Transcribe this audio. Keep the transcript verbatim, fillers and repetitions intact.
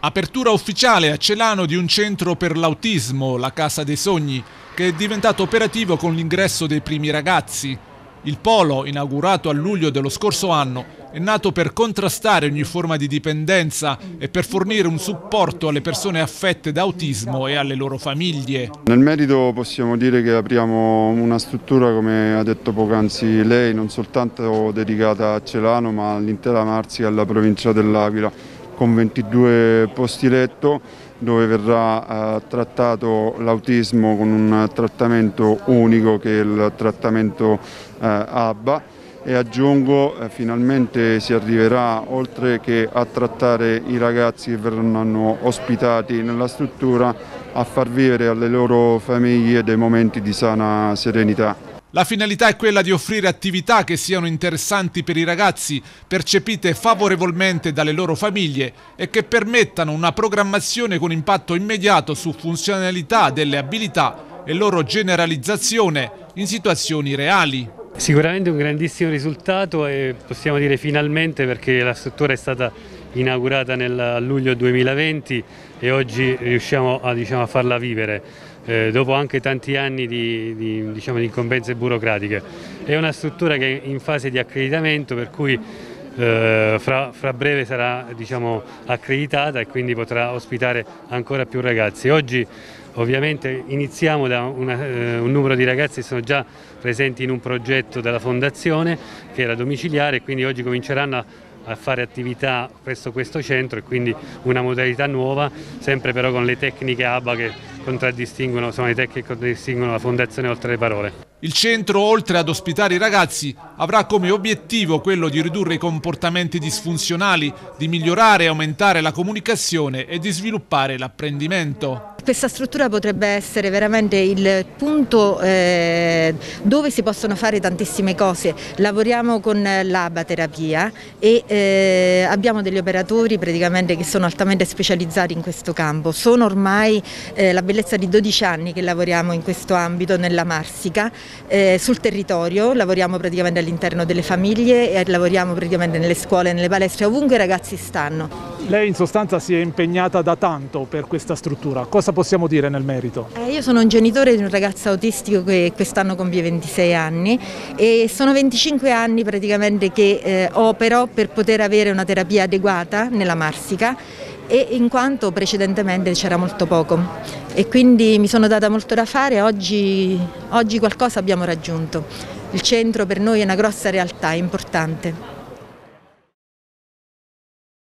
Apertura ufficiale a Celano di un centro per l'autismo, la Casa dei Sogni, che è diventato operativo con l'ingresso dei primi ragazzi. Il polo, inaugurato a luglio dello scorso anno, è nato per contrastare ogni forma di dipendenza e per fornire un supporto alle persone affette da autismo e alle loro famiglie. Nel merito possiamo dire che apriamo una struttura, come ha detto poc'anzi lei, non soltanto dedicata a Celano ma all'intera Marsica e alla provincia dell'Aquila, con ventidue posti letto, dove verrà eh, trattato l'autismo con un trattamento unico che è il trattamento eh, A B A, e aggiungo eh, finalmente si arriverà, oltre che a trattare i ragazzi che verranno ospitati nella struttura, a far vivere alle loro famiglie dei momenti di sana serenità. La finalità è quella di offrire attività che siano interessanti per i ragazzi, percepite favorevolmente dalle loro famiglie e che permettano una programmazione con impatto immediato su funzionalità delle abilità e loro generalizzazione in situazioni reali. Sicuramente un grandissimo risultato, e possiamo dire finalmente, perché la struttura è stata inaugurata nel luglio duemilaventi e oggi riusciamo a, diciamo, a farla vivere. Eh, dopo anche tanti anni di, di, diciamo, di incombenze burocratiche. È una struttura che è in fase di accreditamento, per cui eh, fra, fra breve sarà, diciamo, accreditata e quindi potrà ospitare ancora più ragazzi. Oggi ovviamente iniziamo da una, eh, un numero di ragazzi che sono già presenti in un progetto della Fondazione che era domiciliare, e quindi oggi cominceranno a a fare attività presso questo centro, e quindi una modalità nuova, sempre però con le tecniche A B A che contraddistinguono, sono le tecniche che contraddistinguono la Fondazione Oltre le Parole. Il centro, oltre ad ospitare i ragazzi, avrà come obiettivo quello di ridurre i comportamenti disfunzionali, di migliorare e aumentare la comunicazione e di sviluppare l'apprendimento. Questa struttura potrebbe essere veramente il punto eh, dove si possono fare tantissime cose. Lavoriamo con l'A B A terapia e eh, abbiamo degli operatori praticamente che sono altamente specializzati in questo campo. Sono ormai eh, la bellezza di dodici anni che lavoriamo in questo ambito nella Marsica, eh, sul territorio, lavoriamo praticamente all'interno delle famiglie e lavoriamo praticamente nelle scuole, nelle palestre, ovunque i ragazzi stanno. Lei in sostanza si è impegnata da tanto per questa struttura, cosa possiamo dire nel merito? Eh, io sono un genitore di un ragazzo autistico che quest'anno compie ventisei anni e sono venticinque anni praticamente che eh, opero per poter avere una terapia adeguata nella Marsica, e in quanto precedentemente c'era molto poco e quindi mi sono data molto da fare. Oggi, oggi qualcosa abbiamo raggiunto. Il centro per noi è una grossa realtà, importante.